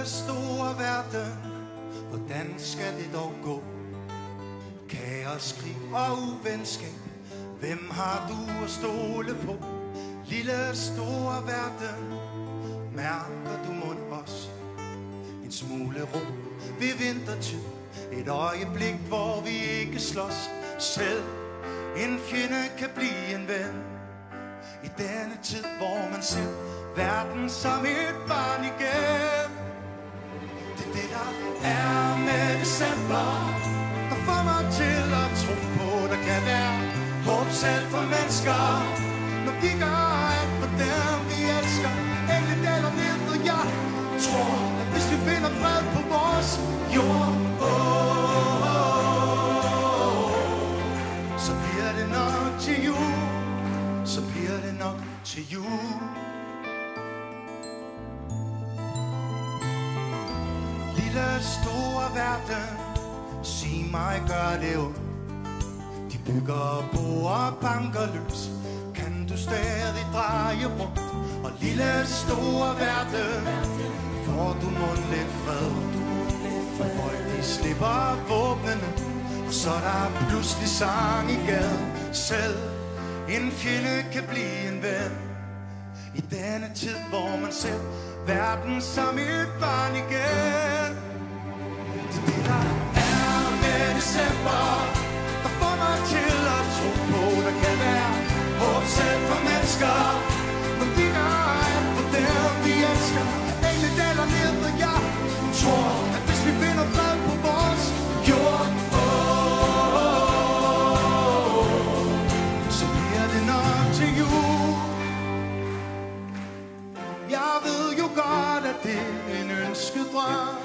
store verden, hvordan skal det dog gå? Kaos, krig og uvenskab, hvem har du at stole på? Lille store verden, mærker du mund os? En smule ro ved vintertid, et øjeblik, hvor vi ikke slås. Selv en fjende kan blive en ven, i denne tid, hvor man ser verden som et barn igen. Det er det, der er med december, der får mig til at tro på, der kan være håb selv for mennesker, når vi gør alt for dem, vi elsker. Engle daler ned, og jeg tror, at hvis vi finder fred på vores jord, så bliver det nok til jul, så bliver det nok til jul. Lille store verden, sig mig, gør det ondt. De bygger bo og banker løs, kan du stadig dreje rundt? Og lille store verden, får du mund lidt fred, for folk de slipper våbnene, og så er der pludselig sang i gaden. Selv en fjende kan blive en ven, i denne tid, hvor man ser verden som et barn igen. Det er det, der er med december, der får mig til at tro på, der kan være håb selv for mennesker, når vi gør alt for dem, vi elsker. Engle daler ned, og jeg tror, at hvis vi finder fred på vores jord, så bliver det nok til jul. Jeg ved jo godt, at det er en ønskedrøm,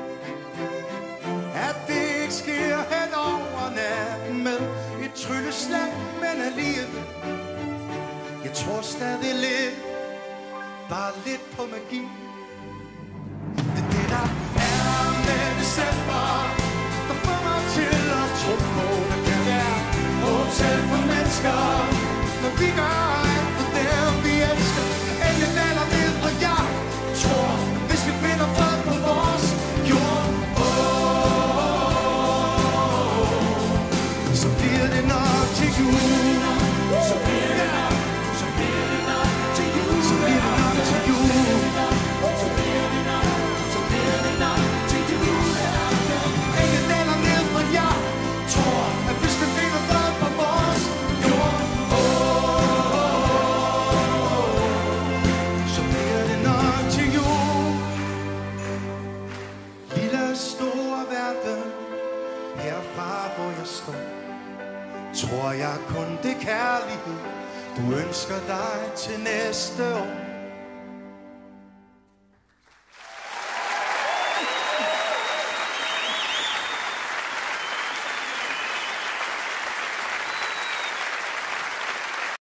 at det ikke sker hen over natten med et trylleslag, men alligevel, jeg tror stadig lidt, bare lidt på magi. Det er det, der er med december, der får mig til at tro på, der kan være håb selv for mennesker, når vi gør alt for dem, vi elsker. Engle daler ned, og jeg tror, hvis vi finder fred på vores jord, så bliver det nok til jul. Så bliver det nok, så bliver det nok til jul. Så bliver det nok til jul. Så bliver det nok, så bliver det nok til jul. Engle daler ned, og jeg tror, at hvis vi finder fred på vores jord, så bliver det nok til jul. Lille store verden, herfra hvor jeg står, tror jeg kun det kærlighed, du ønsker dig til næste år.